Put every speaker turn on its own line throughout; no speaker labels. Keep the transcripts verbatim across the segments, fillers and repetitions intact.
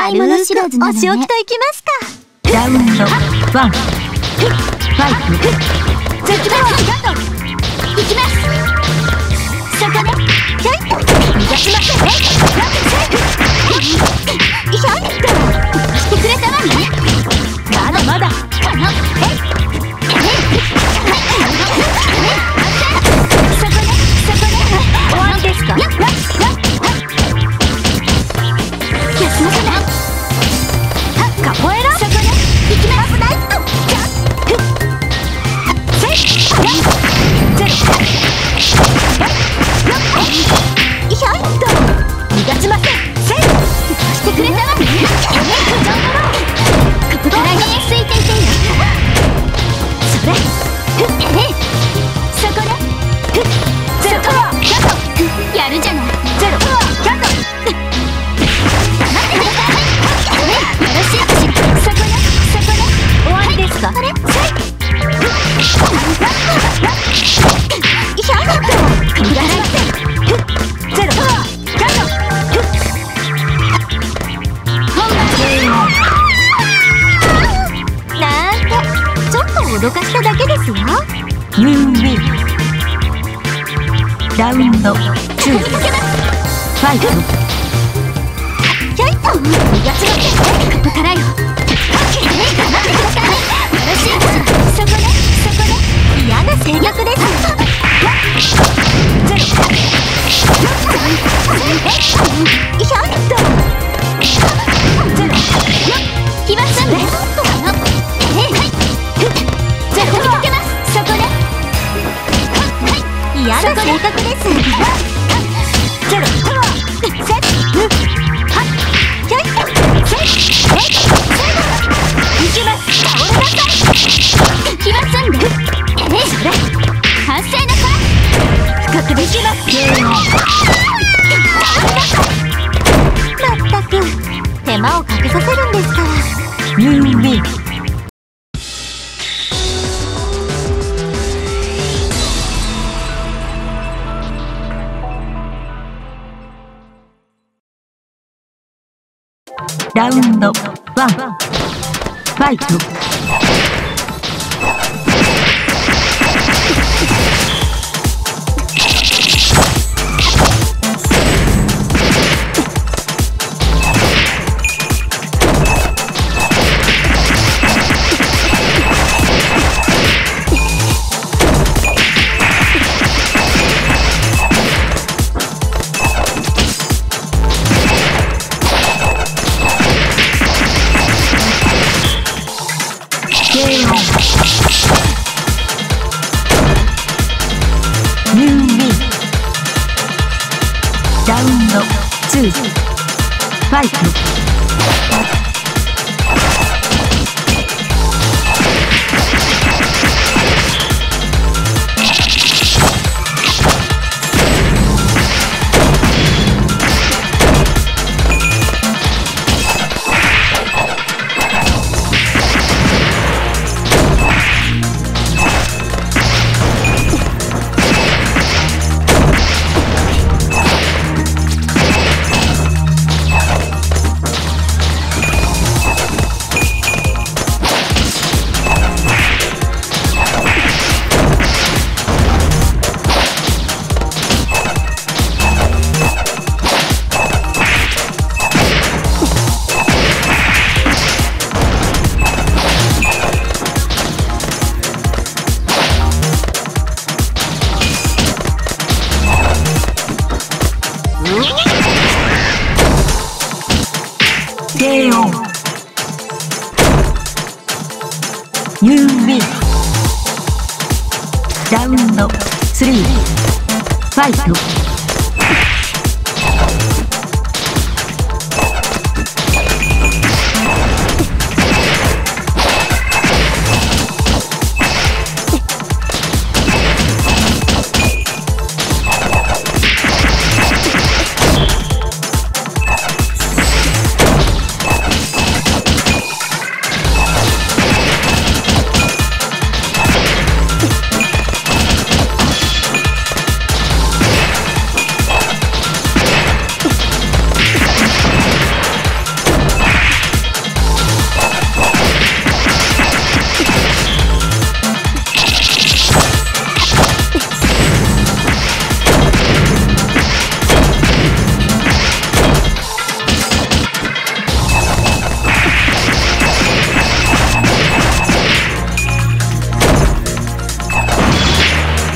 軽くお仕置きといきますか。
ラウンドワン、ファイト。
じゃあ行きます。行きます。そこでひょいっと逃がしませんね。ひょいっとしてくれたわね。まだまだかな。えっそこでそこで終わりですか。休ませない。カポエラ。そこで行きます。危ないとじゃせいゼロひょいっと逃がしません。せいしてくれたわね。ここからについていてよ。それふっえそこでふっゼロキャットやるじゃない。ゼロキャット黙ってください。よろしいかしら。そこでそこで終わりですか。あれせいひょいっと逃がしません。ふっゼロキャット本番なんてちょっと脅かしただけですよ。
ユーウィン。ラウンドツー、ファイト。
ひょいっと逃がしません。ここからよ。よろしいかしら。そこでそこで嫌な戦略です。ゼロひょいっとゼロ来ましたね。ゼロ追いかけます。そこで嫌な性格です。ゼロセッひょいっとセッセッ行きます。倒れなさい。来ますんでええそれ反省なさい。深くできます。倒れなさい。まったく手間をかけさせるんですから。
ユーウィン。ラウンドワン、ファイト。ラウンドツー、ファイト。ケーオー。ユーウィン。ラウンドスリー、ファイト。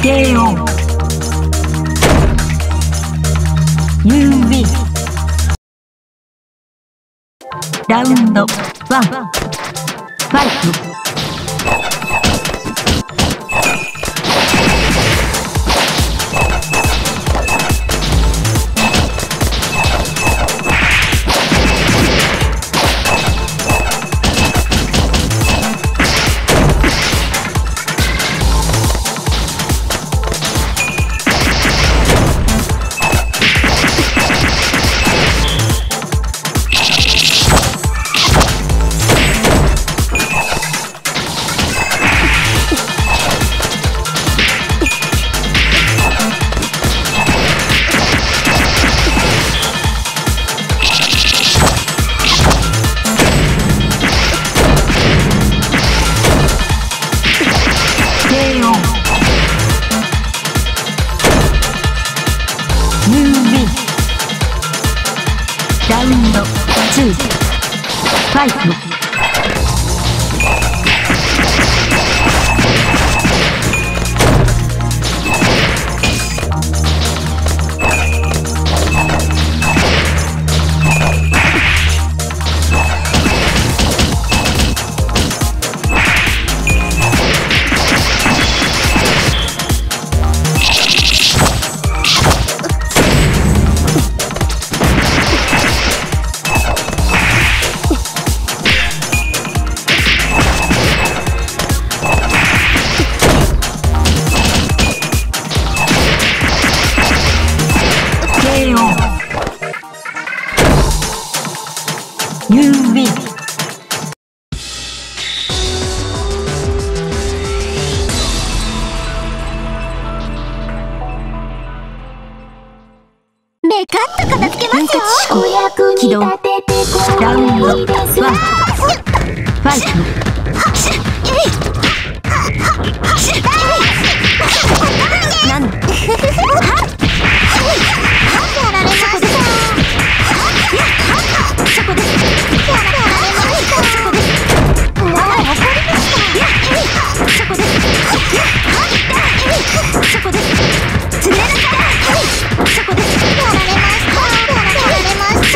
ケーオー ユービー ラウンドワンファイト。ラウンドツーファイト。ユービー
メカッと片付けますよ。お役に
起動。
立ててこ
ラウンドワン
いいですよ。
ファイト。なんだ
やられました。そこです。やられました。そこです。もう怒りました。そこです。そこです。釣れなかった。そこです。やられました。やられました。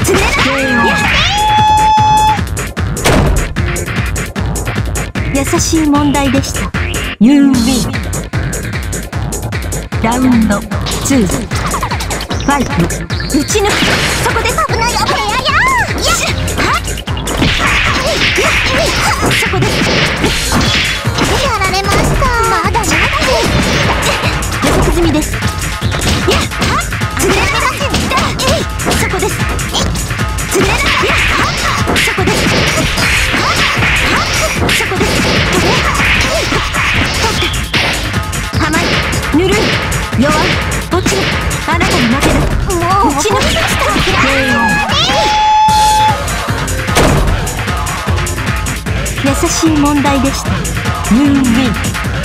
釣れなかった。
優しい問題でした。ユービー ラウンドツーファイト。
打ち抜く。そこです。危ない危ない。ややー。よし。そこです。やられました。まだまだ。
予告済みです。
やっ。釣れなかった。そこです。釣れなかった。そこです。そこです。
甘い、ぬるい、弱い、落ちる。あなたに負ける。
もう
打ち抜きました。優しい問題でした。ユービー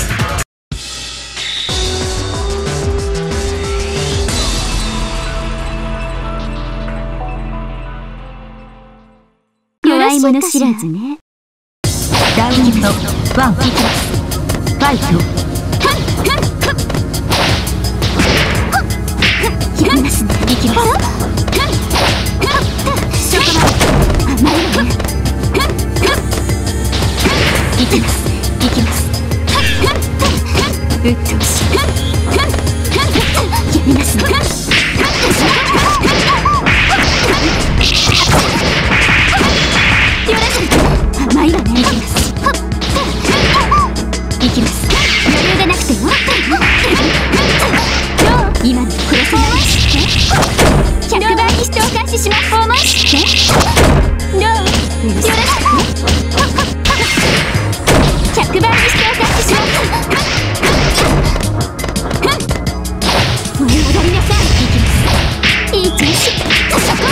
弱い者知らずね。
ラウンドワンファイト。
やりますね。いきます。そこまで。あ、まいね。いきます。いきます。うっとうしい。やりますね。よろしく。甘いわね。いきます。いきます。余裕でなくても。今の殺さないしてひゃくばいにしてお返しします。思いしてどうよろしくひゃくばいにしてお返しします燃え上がりなさい。いきます。いい調子。そこ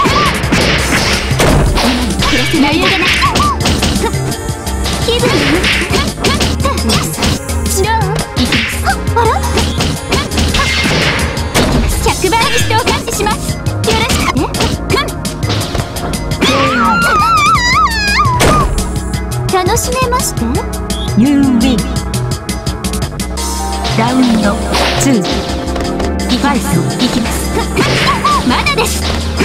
今の殺せない。余裕でなく気分どういきます。あらひゃくばいにしてお返しします。よろしくね。楽しめまして。
ユービーラウンドツーファイトいきます。
まだです。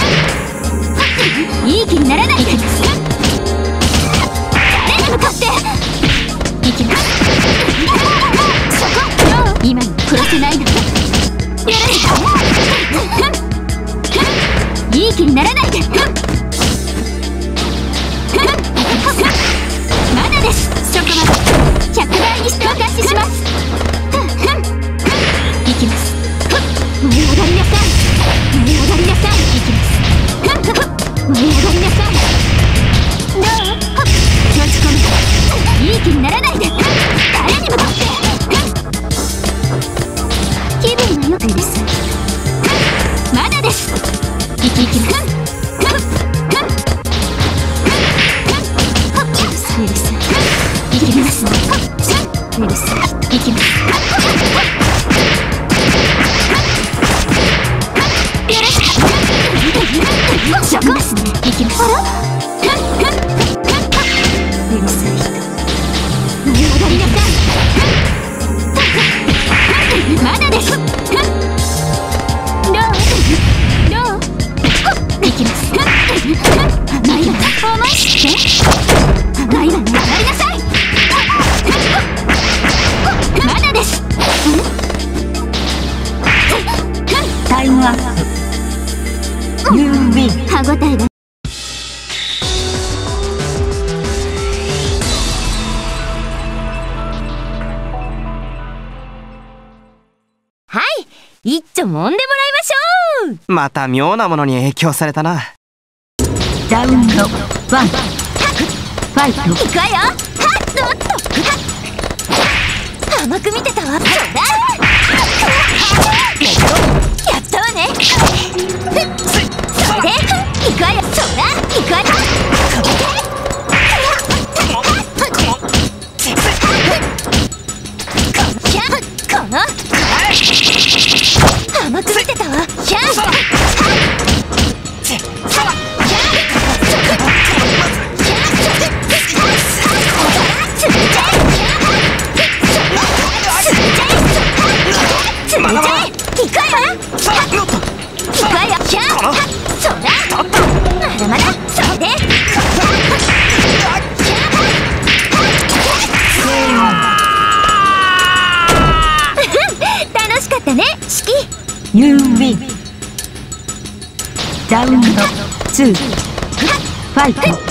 いい気にならないで。誰に向かっていきます。そこ今に殺せないの。いい気にならないで。まだです。そこまでひゃくばいにしてお貸しします。いきます。燃え上がりなさい。燃え上がりなさい。いきます。燃え上がりなさい。どう？閉じ込め。いい気にならないで。誰に向かって。気分が良くです。まだです。いきいきます。うるさい。いきます。うるさい。いきます。そこですね。いきます。うるさい人。燃え上がりなさい。まだです。どう？どう？いきます。甘いわ。思い知って。甘いわね。上がりなさい。まだです。
タイムアップ。ユービー
歯ごたえが。
はい一丁揉んでもらいましょう。
また妙なものに影響されたな。
ラウンドワンファイト。
いくわよ。はっとっと。甘く見てたわ。そうだ。やったわね。それでいくわよ。そうだ。いくわよ。この甘く見てたわ。ひゃー楽しかったね、式。
ユービーラウンドツーファイト。
そう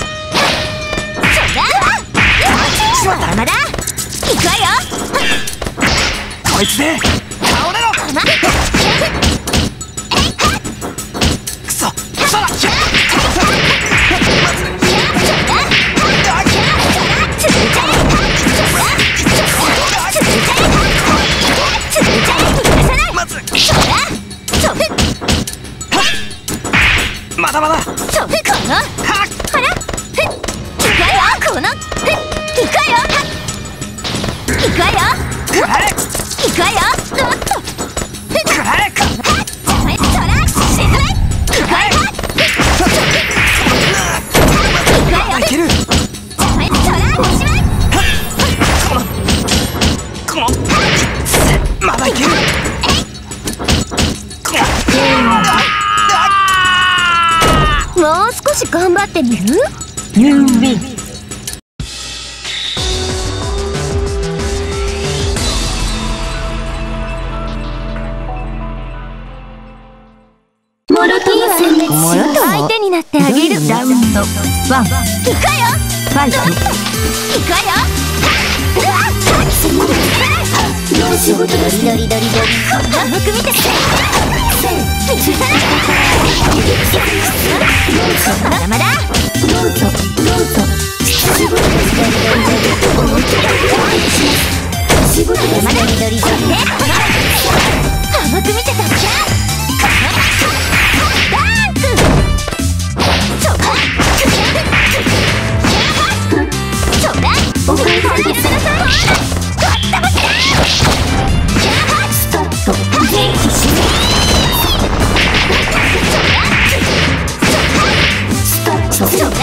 だ。まだまだ。いくわよ。
こいつで倒れろ。くそ。そら。まだまだ。
そう、この。はら。いくわよ。この。いくわよ。いくわよ。
くらえ。
いくわよ。おっと。
くらえ。
それ、そら。沈め。いくわよ。いくわよ。
いける。
それ、そら。おしまい。
この。この。まだいける。この。
もう少し頑張ってみる？
ユービー
モロティー戦列
モロト
相手になってあげる。
ラウンドワンフ
いくわよ。
ァイト。
いくわよ。仕事がしドリドリドリ。甘く見てて。まだまだ。どうぞどうぞ。仕事がしドリドリドリ。仕事がしドリドリドリ。甘く見てたじゃん。ダンク。そうだ。そうだ。お母さんですなさい。バッタバタ。ストップ。元気しろ。ストップ。そうだ。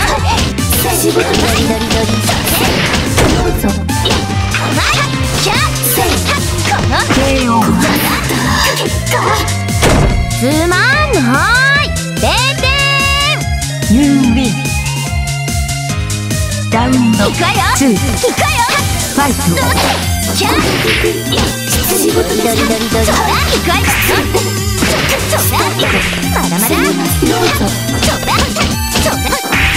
仕事がしドリドリ。どうぞ。甘い。キャー。
ツー、
行くわよ。
ファイト。
キャー仕事ですよ。行くわよ。ちょっとまだまだちょっとちょっとちょっとちょっと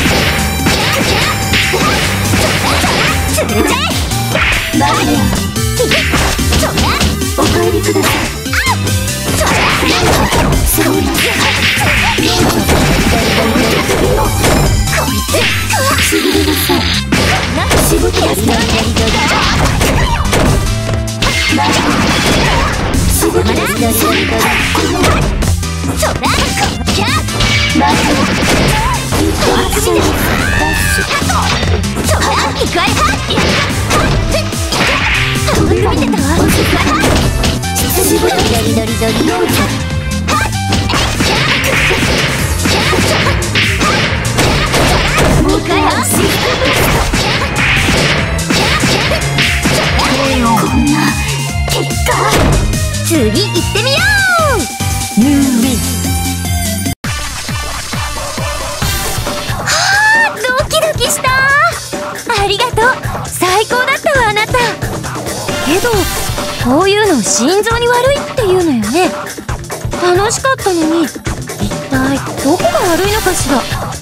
潰れちゃえ。バレーちょっとお帰りください。ちょっとすごいこいつしびれなさい。仕事ですよ。仕事ですよ。そうだ、キャーバーそうだ、行くわよ。半分見てたわ。仕事ドリドリドリドリもう一回はこんな結果、次行ってみよう。
ムービー。
はあ、ドキドキした。ありがとう、最高だったわあなた。けどこういうの心臓に悪いっていうのよね。楽しかったのに一体どこが悪いのかしら。